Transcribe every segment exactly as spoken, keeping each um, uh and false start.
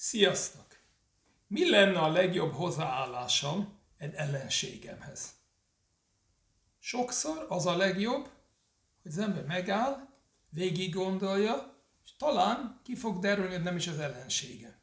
Sziasztok! Mi lenne a legjobb hozzáállásom egy ellenségemhez? Sokszor az a legjobb, hogy az ember megáll, végig gondolja, és talán ki fog derülni, hogy nem is az ellensége.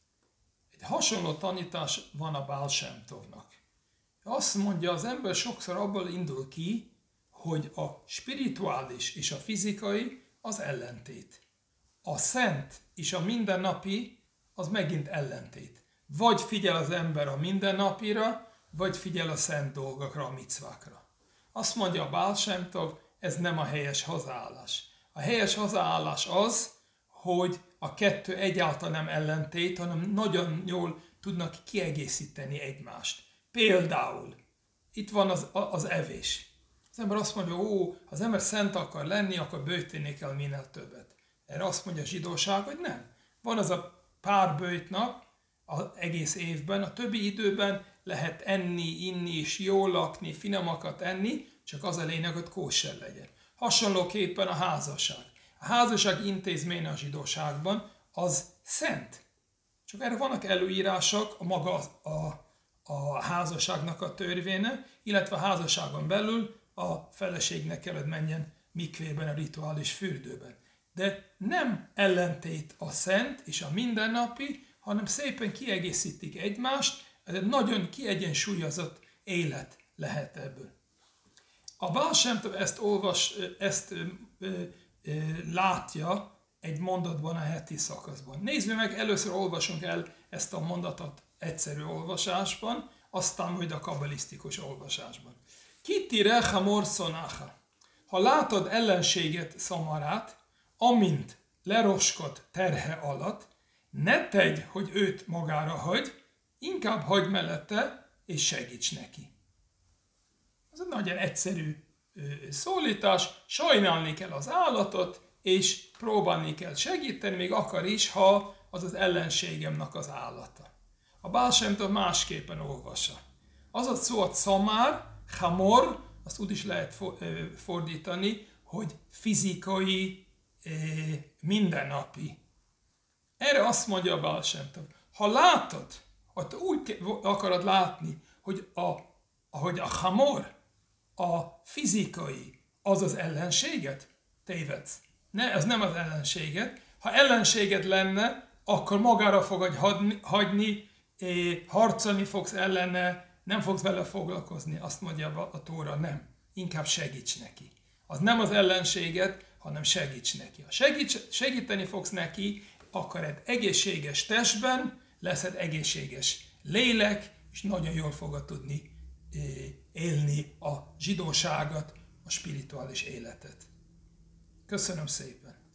Egy hasonló tanítás van a Baal Shem Tovnak. Azt mondja, az ember sokszor abból indul ki, hogy a spirituális és a fizikai az ellentét. A szent és a mindennapi az megint ellentét. Vagy figyel az ember a mindennapira, vagy figyel a szent dolgokra, a micvákra. Azt mondja a Baal Shem Tov, ez nem a helyes hozzáállás. A helyes hozzáállás az, hogy a kettő egyáltalán nem ellentét, hanem nagyon jól tudnak kiegészíteni egymást. Például, itt van az, az evés. Az ember azt mondja, ó, ha az ember szent akar lenni, akkor böjteni kell minél többet. Erre azt mondja a zsidóság, hogy nem. Van az a pár böjtnap az egész évben, a többi időben lehet enni, inni és jól lakni, finomakat enni, csak az a lényeg, hogy kóser legyen. Hasonlóképpen a házasság. A házasság intézménye a zsidóságban az szent. Csak erre vannak előírások, a maga a, a házasságnak a törvénye, illetve a házasságon belül a feleségnek kell, hogy menjen mikvében, a rituális fürdőben. De nem ellentét a szent és a mindennapi, hanem szépen kiegészítik egymást, ez egy nagyon kiegyensúlyozott élet lehet ebből. A Baal Shem Tov ezt, olvas, ezt ö, ö, ö, látja egy mondatban a heti szakaszban. Nézzük meg, először olvasunk el ezt a mondatot egyszerű olvasásban, aztán majd a kabbalisztikus olvasásban. Kitire hamor szonáha. Ha látod ellenséget szamarát, amint leroskod terhe alatt, ne tegy, hogy őt magára hagy, inkább hagyd mellette, és segíts neki. Ez egy nagyon egyszerű szólítás, sajnálni kell az állatot, és próbálni kell segíteni, még akar is, ha az az ellenségemnek az állata. A Baal Shem Tov másképpen olvassa. Az a szó a szamár, hamor, azt úgy is lehet fordítani, hogy fizikai, mindennapi. Erre azt mondja a Baal Shem Tov, ha látod, ha te úgy akarod látni, hogy a, ahogy a hamor, a fizikai, az az ellenséget, tévedsz. Ne, ez nem az ellenséget. Ha ellenséged lenne, akkor magára fogod hagyni, harcolni fogsz ellene, nem fogsz vele foglalkozni. Azt mondja a Tóra, nem. Inkább segíts neki. Az nem az ellenséget, hanem segíts neki. Ha segíts, segíteni fogsz neki, akkor egy egészséges testben lesz egy egészséges lélek, és nagyon jól fogod tudni élni a zsidóságot, a spirituális életet. Köszönöm szépen!